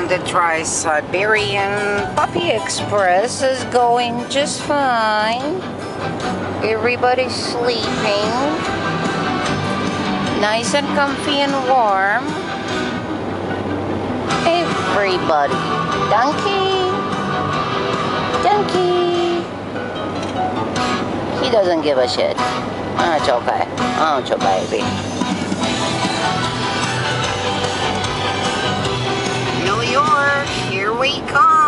on the Tri-Siberian Puppy Express is going just fine. Everybody's sleeping. Nice and comfy and warm. Everybody. Dunkin. Dunkin. He doesn't give a shit. Oh, it's okay. Oh, it's okay, baby. New York, here we come.